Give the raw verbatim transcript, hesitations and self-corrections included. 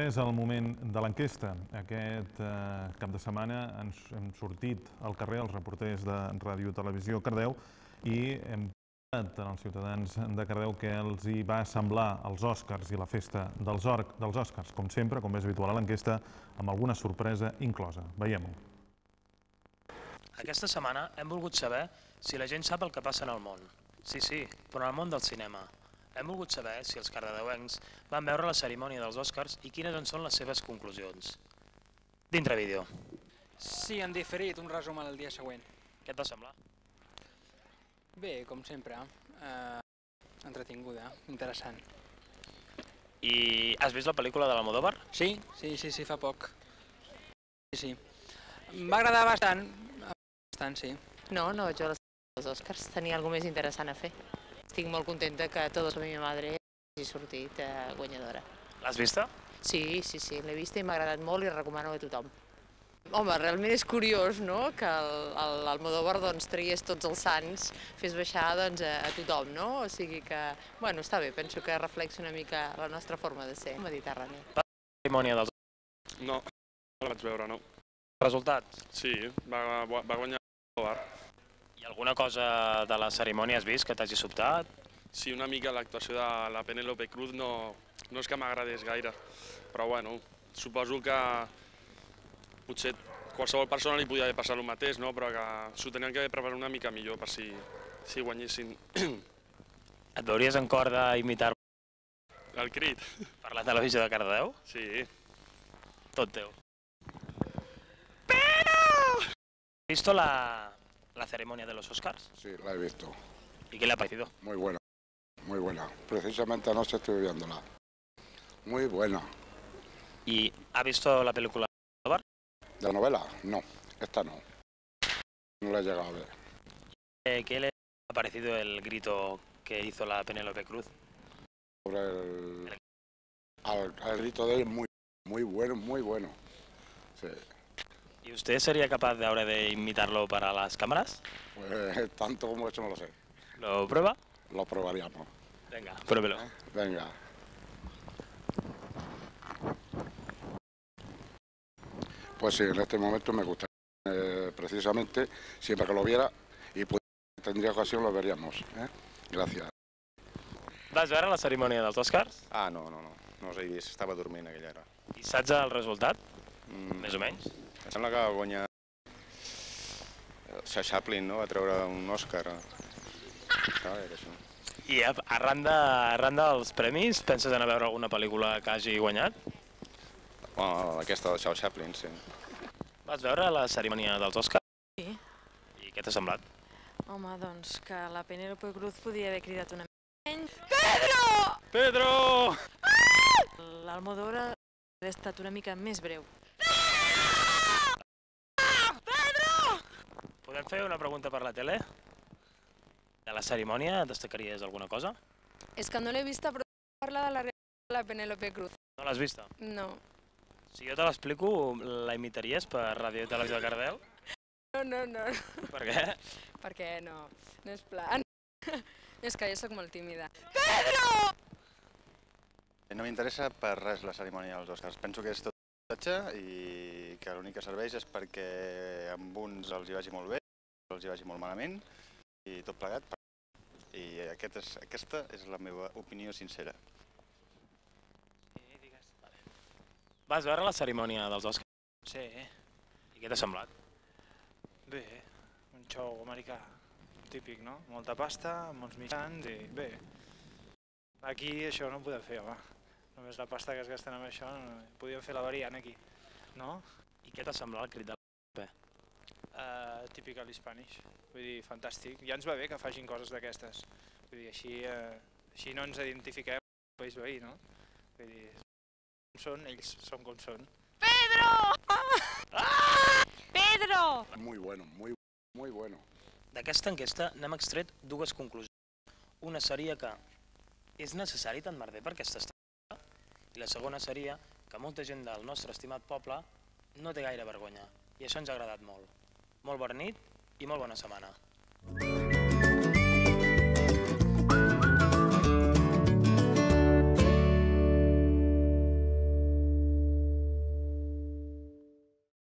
Ara és el moment de l'enquesta. Aquest cap de setmana hem sortit al carrer els reporters de Ràdio Televisió Cardeu i hem preguntat als ciutadans de Cardeu què els hi va semblar els Oscars i la festa dels Oscars. Com sempre, com és habitual a l'enquesta, amb alguna sorpresa inclosa. Veiem-ho. Aquesta setmana hem volgut saber si la gent sap el que passa en el món. Sí, sí, però en el món del cinema. Hem volgut saber si els cardedeuencs van veure la cerimònia dels Oscars i quines en són les seves conclusions. Dintre vídeo. Sí, han diferit un resum el dia següent. Què et va semblar? Bé, com sempre, entretinguda, interessant. I has vist la pel·lícula de l'Almodóvar? Sí, sí, sí, sí, fa poc. Sí, sí. Em va agradar bastant, bastant, sí. No, no vaig veure els Oscars, tenia alguna més interessant a fer. Estic molt contenta que Todos por mi madre hagi sortit guanyadora. L'has vista? Sí, sí, sí, l'he vista i m'ha agradat molt i la recomano a tothom. Home, realment és curiós, no?, que l'Almodóvar tragués tots els sants, fes baixar a tothom, no? O sigui que, bueno, està bé, penso que reflexa una mica la nostra forma de ser mediterrània. La cerimònia dels Oscars? No, no la vaig veure, no. Resultat? Sí, va guanyar l'Almodóvar. I alguna cosa de la cerimònia has vist que t'hagi sobtat? Sí, una mica l'actuació de la Penélope Cruz no és que m'agradés gaire, però bueno, suposo que potser qualsevol persona li podia haver passat el mateix, però que s'ho tenien que haver preparat una mica millor per si guanyessin. Et veuries en cor d'imitar el crit? Per la televisió de Cardedeu? Sí. Tot teu. Pero! ¿Has visto la... la ceremonia de los Oscars? Sí, la he visto. ¿Y qué le ha parecido? Muy buena, muy buena. Precisamente anoche estoy viéndola. Muy buena. ¿Y ha visto la película de Almodóvar? ¿De la novela? No, esta no. No la he llegado a ver. Eh, ¿Qué le ha parecido el grito que hizo la Penélope Cruz? Sobre el... Al, el grito de él, muy, muy bueno, muy bueno. Sí. ¿Y usted sería capaz de ahora de imitarlo para las cámaras? Pues tanto como eso no lo sé. ¿Lo prueba? Lo probaríamos. Venga, pruébelo. ¿Eh? Venga. Pues sí, en este momento me gusta. Eh, precisamente, siempre que lo viera y pues, tendría ocasión lo veríamos. ¿Eh? Gracias. Vas veure la cerimònia dels Oscars? Ah, no, no, no. No us he vist, estava dormint aquella hora. I saps el resultat? Mm. Més o menys? Em sembla que va guanyar Charlie Chaplin, no? Va treure un Òscar. I arran dels premis, penses anar a veure alguna pel·lícula que hagi guanyat? Bueno, aquesta del Charlie Chaplin, sí. Vas veure la cerimònia dels Oscars? Sí. I què t'ha semblat? Home, doncs que la Penélope Cruz podia haver cridat una mica menys. Pedro! Pedro! L'Almodóvar hauria estat una mica més breu. Podem fer una pregunta per la tele? De la cerimònia destacaries alguna cosa? És que no l'he vista, però parla de la realitat de la Penélope Cruz. No l'has vista? No. Si jo te l'explico, la imitaries per Ràdio Televisió de Cardeu? No, no, no. Per què? Perquè no, no és plan. És que jo soc molt tímida. Pedro! No m'interessa per res la cerimònia dels Oscars. Penso que és tot i que l'únic que serveix és perquè amb uns els hi vagi molt bé, els hi vagi molt malament i tot plegat. I aquesta és la meva opinió sincera. Vas veure la cerimònia dels Oscars? Sí. I què t'ha semblat? Bé, un show americà típic, no? Molta pasta, molts mitjans i bé. Aquí això no ho podem fer, home. Només la pasta que es gasten amb això, podíem fer la variant aquí, no? I què t'ha semblat el crit de la Uh, típic a l'Hispanish, vull dir, fantàstic. Ja ens va bé que facin coses d'aquestes. Vull dir, així, uh, així no ens identifiquem amb el país veí, no? Vull dir, com són, ells són com són. Pedro! Ah! Pedro! Muy bueno, muy, muy bueno. D'aquesta enquesta n'hem extret dues conclusions. Una seria que és necessari tant merder per aquesta estrella, i la segona seria que molta gent del nostre estimat poble no té gaire vergonya, i això ens ha agradat molt. Molt bona nit i molt bona setmana.